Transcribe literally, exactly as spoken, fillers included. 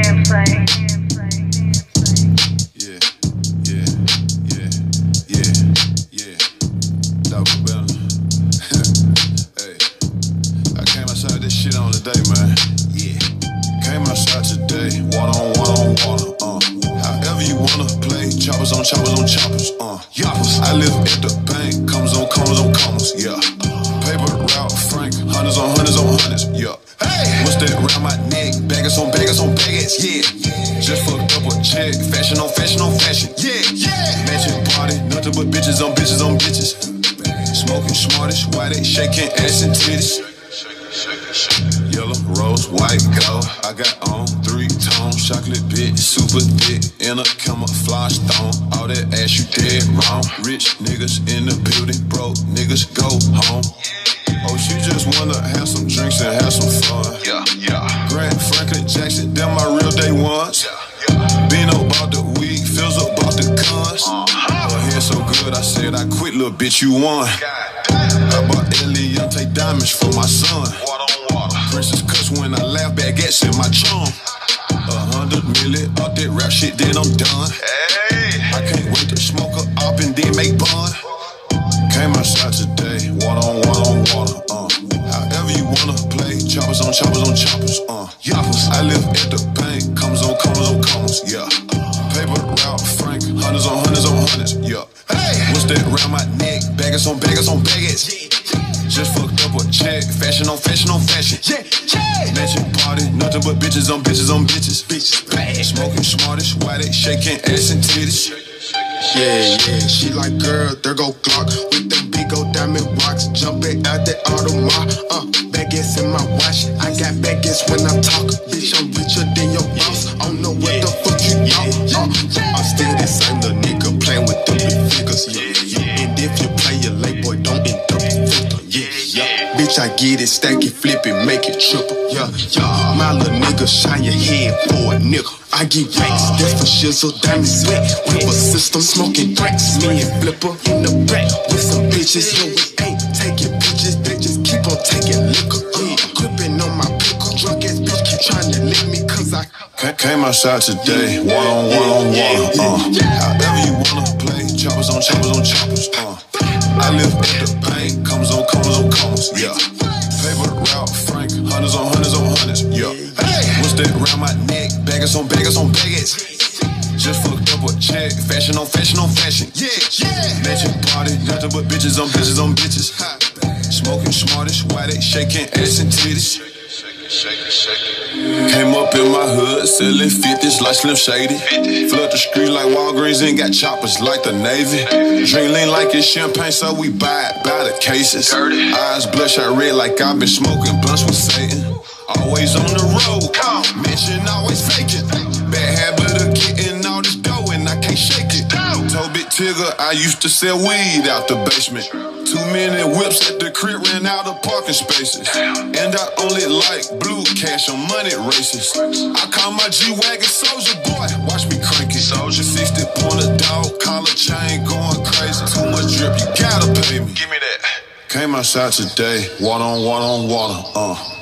Yeah, yeah, yeah, yeah, yeah. Double better. Hey, I came outside this shit on today, man. Yeah. Came outside today, one on one on water. Uh, however you wanna play, choppers on choppers on choppers. Uh, yoppers. I live at the bank, comes on commas on commas. Yeah. Paper route, Frank, hundreds on hundreds on hundreds. Yeah. Hey, what's that around my neck? Baggers on baggers on baggers. Yeah. Just fucked up a check, fashion on fashion on fashion. Yeah, yeah. Matching party, nothing but bitches on bitches on bitches. Smoking smartest, why they shaking ass and titties? Yellow, rose, white, gold. I got on three tone, chocolate bit, super thick, in a camouflage thong. All that ass you dead wrong. Rich niggas in the building, broke niggas go home. Oh, she just wanna have some drinks and have some fun. Yeah, yeah. Grant Franklin Jackson, them my real day ones. Yeah, yeah. Been about the weed, feels about the guns. Uh-huh. Her hair so good, I said I quit, little bitch, you won. I bought Eliante diamonds for my son. Water on water. Princess cuss when I laugh, baguettes in my charm. A hundred million up that rap shit, then I'm done. Hey. I can't wait to smoke her up and then make bun. Came outside today, one on one on water. Uh, however you wanna play, choppers on choppers on choppers. Uh, yoppers. I live at the bank, comes on commas on commas. Yeah. Paper route, Frank, hundreds on hundreds on hundreds. Yeah. Hey, what's that around my neck? Baggers on baggers on baggers. Just fucked up a check, fashion on fashion on fashion. Yeah, yeah. Matching party, nothing but bitches on bitches on bitches. Bitches bad. Smoking smartest, why they shaking ass and titties? Yeah, yeah, she like, girl, there go Glock with them big old diamond rocks, jumping out that Audemars. Uh, baguettes in my watch, I got baguettes when I talk. Bitch, I'm richer than your boss. I don't know what the fuck you thought. Uh, I'm still that same little nigga playing with them big figures. Yeah, yeah. And if you play your late boy, don't end up a victim. Yeah, yeah. Bitch, I get it, stack it, flip it, make it triple. Yeah, yeah. My little nigga, shine your head for a nickel. I get racks, that's for shizzle, diamonds wet. River system, smoking drinks. Me and Flipper in the back with some bitches. No, we ain't taking pictures, they just keep on taking liquor. Yeah, gripping on my pickle. Drunk ass bitch keep trying to lick me cause I came outside today, one on one on water. Uh, however you wanna play, choppers on choppers on choppers. Uh, I live at the bank, comes on commas on commas. Yeah. Paper route, Frank, hundreds on hundreds on hundreds. Yeah. Hey, what's that around my neck? Baggers on baggers on baggers. Just fucked up a check, fashion on fashion on fashion. Yeah, yeah. Matching party, nothing but bitches on bitches on bitches. Smoking smartest, why they shaking ass and titties? Came up in my hood, selling fifties like Slim Shady. Flood the street like Walgreens and got choppers like the Navy. Drink lean like it's champagne, so we buy it by the cases. Eyes bloodshot red like I've been smoking blunts with Satan. Always on the road, mention always faking. Bad habit of getting all this dough and I can't shake it. Told Big Tigger I used to sell weed out the basement. Too many whips at the crib, ran out of parking spaces. And I only like blue cash on money races. I call my G-Wagon Soldier Boy, watch me crank it. Soldier sixty pointer dog, collar chain going crazy. Too much drip, you gotta pay me. Give me that. Came outside today, water on water on water. Uh.